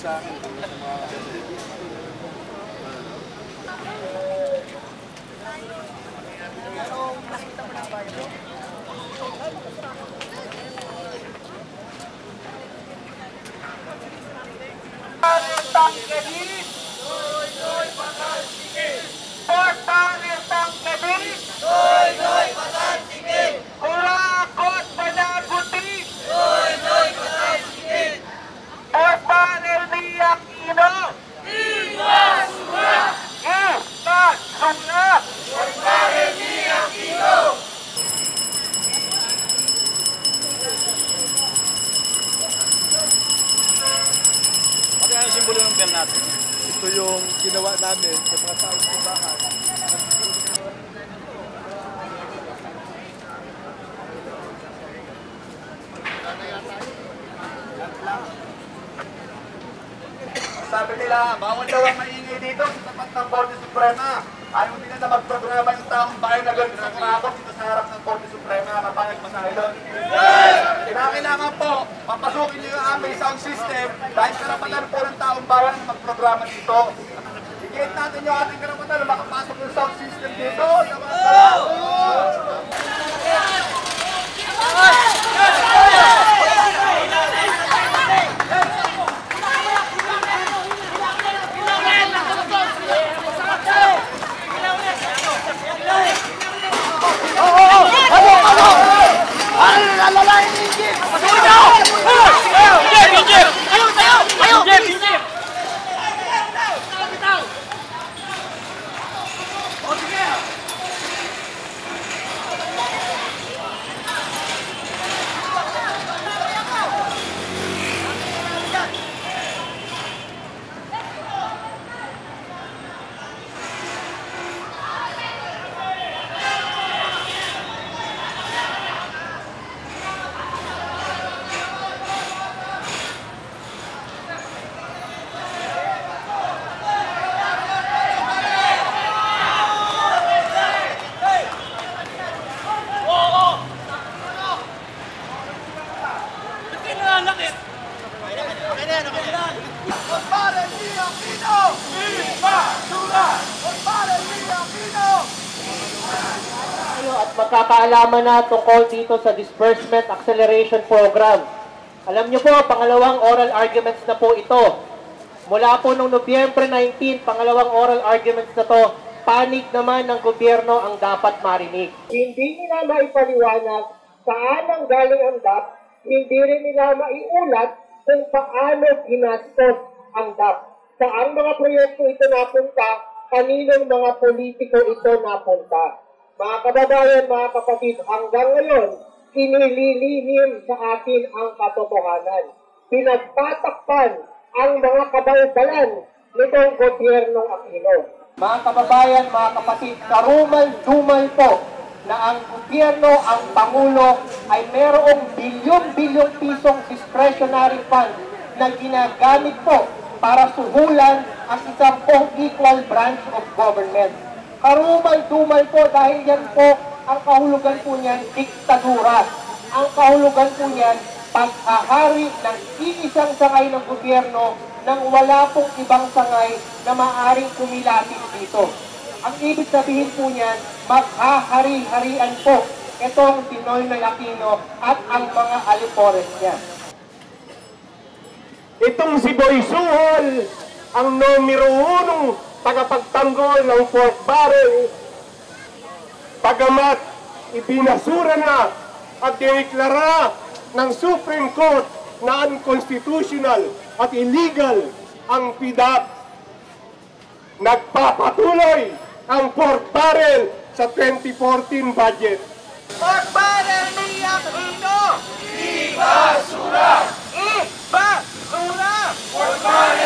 sa akin. Simbolo ng bell natin. Ito yung ginawa namin sa mga taong simbahan. Sabi nila, bawal daw ang maingay dito sa tapat ng Korte Suprema. Ayaw nila na magprograma yung taong bayan na gano'n sa kurakot dito sa harap ng Korte Suprema. Kapayag masahe doon. Kailangan po, papasukin niyo yung aming sound system dahil karapatan po ng taong bayan na magprograma dito. Higit natin yung ating karapatan na makapasok yung sound system dito. At magkakaalaman na tungkol dito sa Disbursement Acceleration Program. Alam niyo po, pangalawang oral arguments na po ito. Mula po noong Nobyembre 19, pangalawang oral arguments na to, panig naman ng gobyerno ang dapat marinig. Hindi nila maipaliwanag saan ang galing ang DAP, hindi rin nila maiulat kung paano ginastos ang DAP. Saan mga proyekto ito napunta, kaninong mga politiko ito napunta. Mga kababayan, mga kapatid, hanggang ngayon, inililihim sa atin ang katotohanan. Pinagpatakpan ang mga kabalbalan nitong gobyernong Aquino. Mga kababayan, mga kapatid, karumal-dumal po na ang gobyerno, ang Pangulo, ay merong bilyon-bilyong pisong discretionary fund na ginagamit po para suhulan ang isang equal branch of government. Karumal-dumal po dahil yan po ang kahulugan po niyan, diktadura. Ang kahulugan po niyan, paghahari ng iisang sangay ng gobyerno nang wala pong ibang sangay na maaaring kumilapit dito. Ang ibig sabihin po niyan, maghahari-harian po itong Pinoy na Aquino at ang mga alipores niya. Itong si Boy Suhol, ang numero 1 tagapagtanggol ng pork barrel, pagamat ibinasura na at dineklara ng Supreme Court na unconstitutional at illegal ang PDAP. Nagpapatuloy ang pork barrel sa 2014 budget. Pork barrel ni Aquino! Ibasura! Ibasura! Pork barrel!